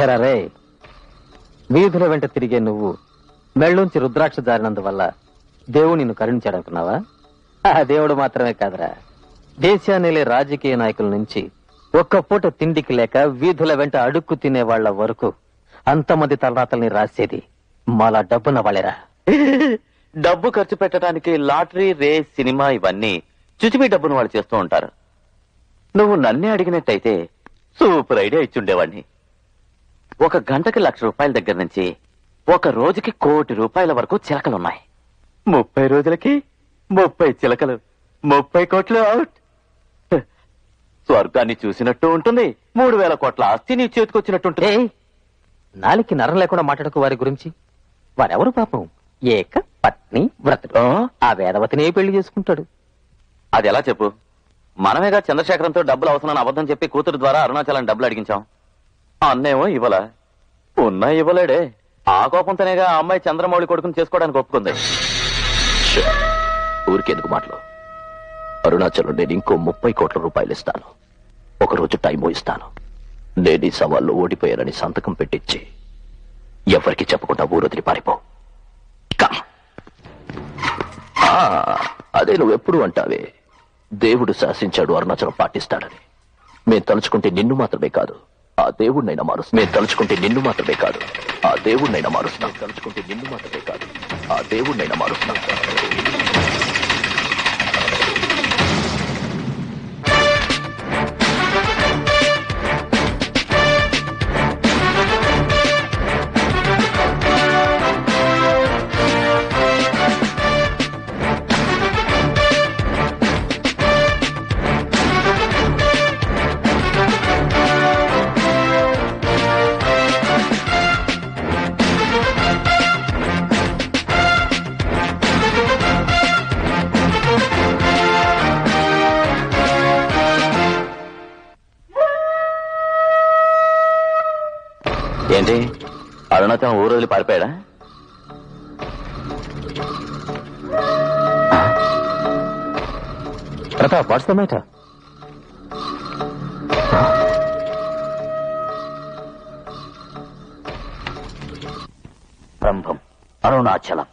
రే, వీధుల వెంట తిరిగే నువ్వు మెళ్ళుంచి రుద్రాక్ష జారినందువల్ల దేవుడు నిన్ను కరుణించాడనుకున్నావా? ఆ దేవుడు మాత్రమే కాదురా, దేశాన్నిలే రాజకీయ నాయకుల నుంచి ఒక్క పూట తిండికి లేక వీధుల వెంట అడుక్కు తినే వాళ్ల వరకు అంతమంది తలరాతల్ని రాసేది మాలా డబ్బున్న వాళ్ళేరా. డబ్బు ఖర్చు పెట్టడానికి లాటరీ, రేస్, సినిమా ఇవన్నీ చుచిమి డబ్బును వాళ్ళు చేస్తూ ఉంటారు. నువ్వు నన్నే అడిగినట్టయితే సూపర్ ఐడియా ఇచ్చుండేవాడిని. 1 గంటకి ₹1,00,000 దగ్గర నుంచి 1 రోజుకి ₹1,00,00,000 వరకు చిలకలున్నాయి. 30 రోజులకి 30 చిలకలు, 30 కోట్లు అవుట్. స్వర్గాన్ని చూసినట్టు ఉంటుంది, 3,000 కోట్ల ఆస్తి నీ చేతికొచ్చినట్టుంటుంది. నాలికి నరం లేకుండా మాట్లాడకు వారి గురించి. వారెవరు పాపం? ఏక పత్ని వ్రతుడు. ఆ వేదవతిని పెళ్లి చేసుకుంటాడు. అది ఎలా చెప్పు? మనమేగా చంద్రశేఖరంతో డబ్బులు అవసరాన్ని అబద్ధం చెప్పి కూతురు ద్వారా అరుణాచలం డబ్బులు అడిగించాం. అన్నేమో ఇవ్వలా, ఉన్నా ఇవ్వలేడే. ఆ కోపంతోనేగా ఆ అమ్మాయి చంద్రమౌళి కొడుకుని చేసుకోవడానికి ఒప్పుకుంది. ఊరికెందుకు మాటలు? అరుణాచలం నేను ఇంకో ₹30 కోట్ల ఇస్తాను. 1 రోజు టైము ఇస్తాను. నేను ఈ సవాల్లో ఓడిపోయానని సంతకం పెట్టించి ఎవరికి చెప్పకుండా ఊరొదిలి పారిపో. అదే నువ్వెప్పుడు అంటావే, దేవుడు శాసించాడు అరుణాచలం పాటిస్తాడని. మేము తలుచుకుంటే నిన్ను మాత్రమే కాదు ఆ దేవుడినైనా మారుస్తాం. మేము తలుచుకుంటే నిన్ను మాత్రమే కాదు ఆ దేవుడినైనా మారుస్తాం. తలుచుకుంటే నిన్ను మాత్రమే కాదు ఆ దేవుడినైనా మారుస్తాం. ఏంటి, అరుణాచలం ఊరు వదిలి పారిపోయాడా? Pratap, what's the matter? Brahmam Arunachalam.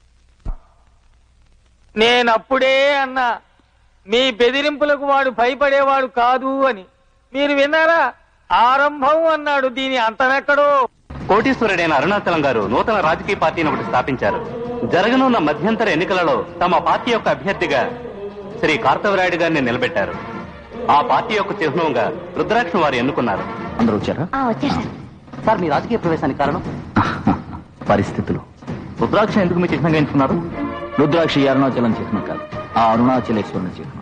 నేనప్పుడే అన్నా మీ బెదిరింపులకు వాడు భయపడేవాడు కాదు అని. మీరు విన్నారా? ఆరంభం అన్నాడు, దీని అంతమెక్కడో. కోటీశ్వరుడైన అరుణాచలం గారు నూతన రాజకీయ పార్టీని ఒకటి స్థాపించారు. జరగనున్న మధ్యంతర ఎన్నికలలో తమ పార్టీ యొక్క అభ్యర్థిగా శ్రీ కార్తవరాయుడు గారిని నిలబెట్టారు. ఆ పార్టీ యొక్క చిహ్నంగా రుద్రాక్ష వారు ఎన్నుకున్నారు. అందరూ వచ్చారా? సార్, మీ రాజకీయ ప్రవేశానికి కారణం? పరిస్థితులు. రుద్రాక్ష ఎందుకు మీ చిహ్నంగా ఎంచుకున్నారు? రుద్రాక్ష అరుణాచలం చిహ్నం కాదు, ఆ అరుణాచలేశ్వరుని చిహ్నం.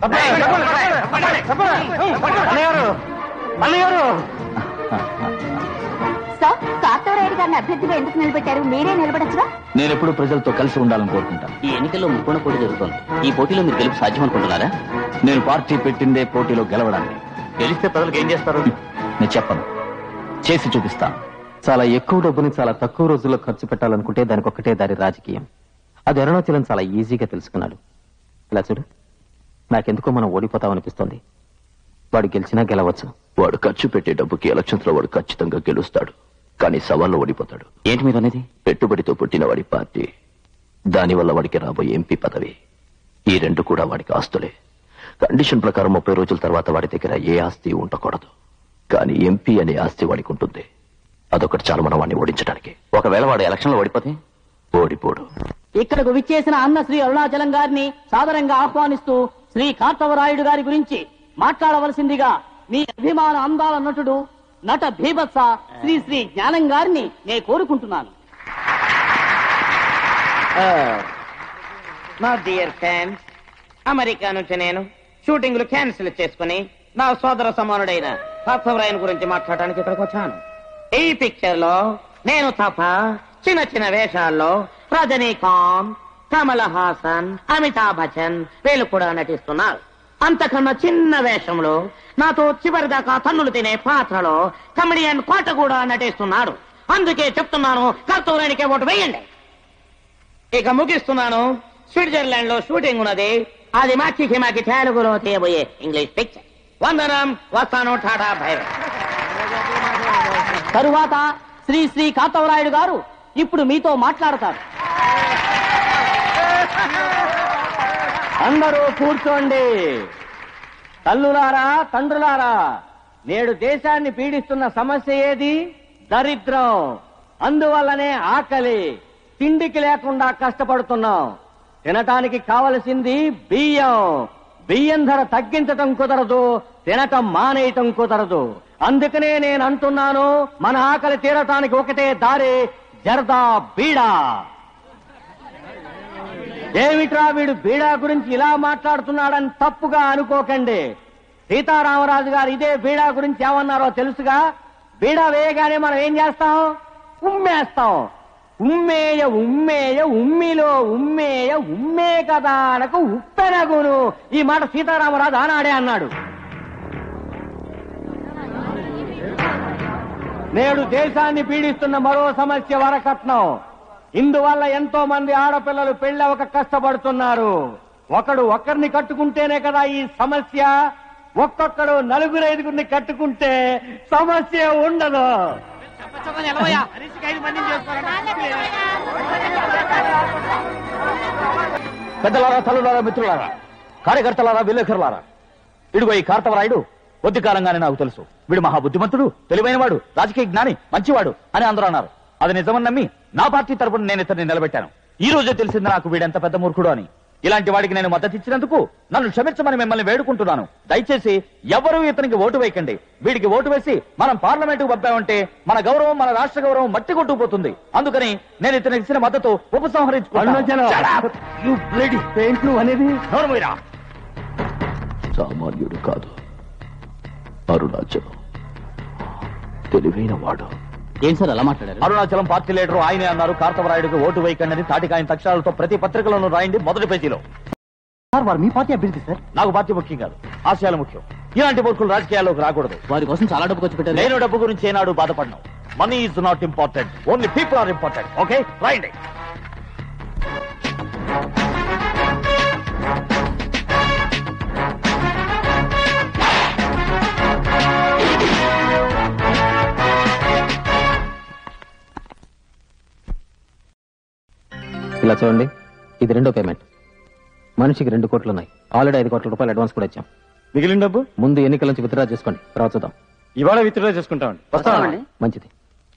సార్, కార్తవరాయుడు గారిని అభ్యర్థిగా ఎందుకు నిలబెట్టారు? మీరే నిలబడచ్చుగా. నేను ఎప్పుడు ప్రజలతో కలిసి ఉండాలని కోరుకుంటాను. ఈ ఎన్నికల్లో ముక్కున పోటీ జరుగుతోంది. ఈ పోటీలో మీరు గెలుపు సాధ్యం అనుకుంటున్నారా? నేను పార్టీ పెట్టిందే పోటీలో గెలవడానికి. గెలిస్తే ప్రజలకు ఏం చేస్తారు? నేను చెప్పను, చేసి చూపిస్తాను. చాలా ఎక్కువ డబ్బుని చాలా తక్కువ రోజుల్లో ఖర్చు పెట్టాలనుకుంటే దానికి ఒక్కటే దారి రాజకీయం. అది అరుణాచలం చాలా ఈజీగా తెలుసుకున్నాడు. ఇలా చూడు, నాకెందుకో మనం ఓడిపోతామనిపిస్తోంది. వాడు గెలిచినా గెలవచ్చు. వాడు ఖర్చు పెట్టే డబ్బుకి ఎలక్షన్స్ లో వాడు ఖచ్చితంగా గెలుస్తాడు, కానీ సవాల్లో ఓడిపోతాడు. ఏంటి మీరు అనేది? పెట్టుబడితో పుట్టిన వాడి పార్టీ, దానివల్ల వాడికి రాబోయే ఎంపీ పదవి, ఈ 2 కూడా వాడికి ఆస్తులే. కండిషన్ ప్రకారం 30 రోజుల తర్వాత వాడి దగ్గర ఏ ఆస్తి ఉండకూడదు, కానీ ఎంపీ అనే ఆస్తి వాడికి ఉంటుంది. అదొకటి చాలు మనం వాడిని ఓడించడానికి. ఒకవేళ వాడు ఎలక్షన్ లో ఓడిపోతే? ఓడిపోడు. ఇక్కడకు విచ్చేసిన అన్న శ్రీ అరుణాచలం గారిని సాదరంగా ఆహ్వానిస్తూ శ్రీ కార్తవరాయుడు గారి గురించి మాట్లాడవలసిందిగా మీ అభిమాన అందాల నటుడు నట భీభత్స శ్రీ శ్రీ జ్ఞానం గారిని నేను కోరుకుంటున్నాను. నా డియర్ ఫ్యాన్స్, అమెరికా నుంచి నేను షూటింగ్లు క్యాన్సిల్ చేసుకుని నా సోదర సమానుడైన కార్తవరాయన్ గురించి మాట్లాడడానికి ఇక్కడికి వచ్చాను. ఈ పిక్చర్ లో నేను తప్ప చిన్న చిన్న వేషాల్లో రజనీకాంత్, కమల్ హాసన్, అమితాబ్ బచ్చన్ వీళ్ళు కూడా నటిస్తున్నారు. అంతకన్నా చిన్న వేషంలో నాతో చివరిదాకా తన్నులు తినే పాత్రలో కమెడియన్ కోట కూడా నటిస్తున్నాడు. అందుకే చెప్తున్నాను, కార్తవరాయన్కే ఓటు వేయండి. ఇక ముగిస్తున్నాను. స్విట్జర్లాండ్ లో షూటింగ్ ఉన్నది. అది మాకి తెలుగులో తీయబోయే ఇంగ్లీష్ పిక్చర్. వందనం, వస్తాను, టాటా, బై. తరువాత శ్రీ శ్రీ కార్తవరాయుడు గారు ఇప్పుడు మీతో మాట్లాడతారు. అందరూ కూర్చోండి. తల్లులారా, తండ్రులారా, నేడు దేశాన్ని పీడిస్తున్న సమస్య ఏది? దరిద్రం. అందువల్లనే ఆకలి, తిండికి లేకుండా కష్టపడుతున్నాం. తినటానికి కావలసింది బియ్యం. బియ్యం ధర తగ్గించటం కుదరదు, తినటం మానేయటం కుదరదు. అందుకనే నేను అంటున్నాను, మన ఆకలి తీరటానికి ఒకటే దారి, జర్దా బీడా. ఏమిట్రా వీడు బీడా గురించి ఇలా మాట్లాడుతున్నాడని తప్పుగా అనుకోకండి. సీతారామరాజు గారు ఇదే బీడా గురించి ఏమన్నారో తెలుసుగా? బీడా వేయగానే మనం ఏం చేస్తాం? ఉమ్మేస్తాం. ఉమ్మేయ ఉమ్మేయ ఉమ్మిలో ఉమ్మేయ ఉమ్మే కదా అనకు ఉప్పెనగును. ఈ మాట సీతారామరాజు ఆనాడే అన్నాడు. నేడు దేశాన్ని పీడిస్తున్న మరో సమస్య వరకట్నం. ఇందువల్ల ఎంతో మంది ఆడపిల్లలు పెళ్ళవక కష్టపడుతున్నారు. ఒకరిని కట్టుకుంటేనే కదా ఈ సమస్య. ఒక్కొక్కడు 4-5 కట్టుకుంటే సమస్య ఉండదు. పెద్దలారా, తల్లులారా, మిత్రులారా, కార్యకర్తలారా, విలేకరులారా, ఇడుగో ఈ కార్తవరాయుడు కొద్ది కాలంగానే నాకు తెలుసు. వీడు మహాబుద్ధిమంతుడు, తెలివైనవాడు, రాజకీయ జ్ఞాని, మంచివాడు అని అందరూ అన్నారు. అది నిజమని నమ్మి నా పార్టీ తరపున నేను ఇతన్ని నిలబెట్టాను. ఈ రోజే తెలిసింది నాకు వీడెంత పెద్ద మూర్ఖుడు అని. ఇలాంటి వాడికి నేను మద్దతు ఇచ్చినందుకు నన్ను క్షమించమని మిమ్మల్ని వేడుకుంటున్నాను. దయచేసి ఎవరూ ఇతనికి ఓటు వేయకండి. వీడికి ఓటు వేసి మనం పార్లమెంటుకు పంపామంటే మన గౌరవం, మన రాష్ట్ర గౌరవం మట్టి కొట్టుకుపోతుంది. అందుకని నేను ఇతనికి ఇచ్చిన మద్దతు ఉపసంహరించుకున్నాను. సామాన్యుడు కాదు, అరుణాచలం తెలివైన వాడు. ఏం సార్ అలా మాట్లాడారు? అరుణాచలం పార్టీ లీడరు ఆయనే అన్నారు. కార్తవరాయుడికి ఓటు వేయకండి అని తాటికాయన అక్షరాలతో ప్రతి పత్రికలోనూ రాయండి, మొదటి పేజీలో. సార్ వారు మీ పార్టీ అభ్యర్థి సార్. నాకు పార్టీ ముఖ్యం కాదు, ఆశయాలు ముఖ్యం. ఇలాంటి మూర్ఖులు రాజకీయాల్లోకి రాకూడదు. వారి కోసం చాలా డబ్బు ఖర్చు పెట్టారు. నేను డబ్బు గురించి ఏనాడు బాధపడ్డాను. Money is not important, only people are important. Okay, రాయండి. ఇలా చూడండి, ఇది 2వ పేమెంట్. మనిషికి 2 కోట్లు ఉన్నాయి. ఆల్రెడీ 5 కోట్ల రూపాయలు అడ్వాన్స్ కూడా ఇచ్చాం. మిగిలిన డబ్బు ముందు ఎన్నికల నుంచి విత్డ్రా చేసుకోండి, తర్వాత చూద్దాం. ఇవాళ విత్డ్రా చేసుకుంటామండి. వస్తామండి. మంచిది.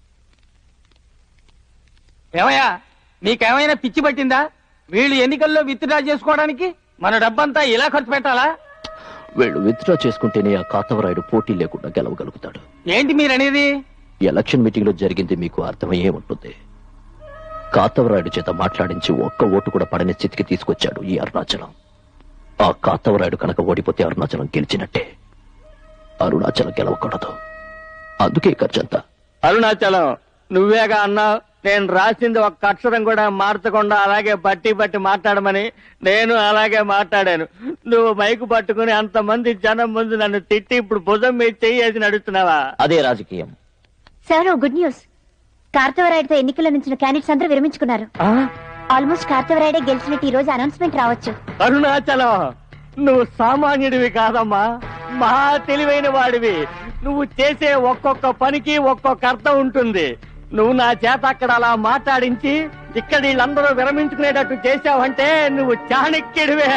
ఏమయ్యా, మీకేమైనా పిచ్చి పట్టిందా? వీళ్ళు ఎన్నికల్లో విత్డ్రా చేసుకోవడానికి మన డబ్బంతా ఇలా ఖర్చు పెట్టాలా? వీళ్ళు విత్డ్రా చేసుకుంటేనే ఆ కార్తవరాయుడు పోటీ లేకుండా గెలవగలుగుతాడు. ఏంటి మీరనేది? ఎలక్షన్ మీటింగ్ లో జరిగింది మీకు అర్థమయ్యే ఉంటుంది. కార్తవరాయుడు చేత మాట్లాడించి ఒక్క ఓటు కూడా పడని స్థితికి తీసుకొచ్చాడు ఈ అరుణాచలం. ఆ కార్తవరాయుడు కనుక ఓడిపోతే అరుణాచలం గెలిచినట్టే. అరుణాచలం గెలవకూడదు, అందుకే ఖర్చంతా. అరుణాచలం, నువ్వేగా అన్నావు నేను రాసింది ఒక్క అక్షరం కూడా మార్చకుండా అలాగే బట్టి మాట్లాడమని. నేను అలాగే మాట్లాడాను. నువ్వు మైకు పట్టుకుని అంతమంది జనం ముందు నన్ను తిట్టి ఇప్పుడు భుజం మీద చెయ్యేసి నడుస్తున్నావా? అదే రాజకీయం. Sir, good news. కార్తవరాయుడుతో ఎన్నికల్లో నుంచి క్యాండిడేట్స్ అందరూ విరమించుకున్నారు. ఆల్మోస్ట్ కార్తవరాయుడే గెలిచినట్టు ఈ రోజు అనౌన్స్మెంట్ రావచ్చు. అరుణాచలం, నువ్వు సామాన్యుడివి కాదమ్మా, మహా తెలివైన వాడివి. నువ్వు చేసే ఒక్కొక్క పనికి ఒక్కొక్క అర్థం ఉంటుంది. నువ్వు నా చేత అక్కడ అలా మాట్లాడించి ఇక్కడ వీళ్ళందరూ విరమించుకునేటట్టు చేశావంటే నువ్వు చాణక్యుడివే.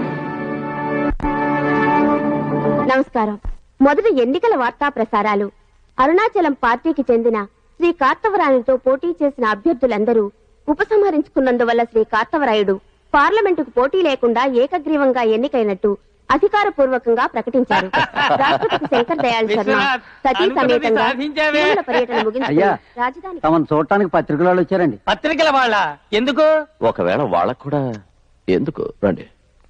నమస్కారం. మొదటి ఎన్నికల వార్తా ప్రసారాలు. అరుణాచలం పార్టీకి చెందిన శ్రీ కార్తవరాయుడితో పోటీ చేసిన అభ్యర్థులందరూ ఉపసంహరించుకున్నందువల్ల శ్రీ కార్తవరాయుడు పార్లమెంటుకు పోటీ లేకుండా ఏకగ్రీవంగా ఎన్నికైనట్టు అధికారపూర్వకంగా ప్రకటించారు. రాష్ట్రపతి శంకర్ దయాళ్ శర్మ సతీ సమేతంగా తిరుమల పర్యటన ముగించుకుని రాజధాని చూడటానికి పత్రికల వాళ్ళు వచ్చారండి. పత్రికల వాళ్ళ ఎందుకు? ఒకవేళ వాళ్ళకు కూడా ఎందుకు రండి.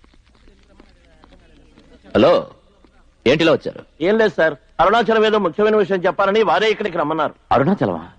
హలో, ఏంటిలా వచ్చారు? ఏం లేదు సార్, అరుణాచలం ఏదో ముఖ్యమైన విషయం చెప్పాలని వారే ఇక్కడికి రమ్మన్నారు. అరుణాచలమా?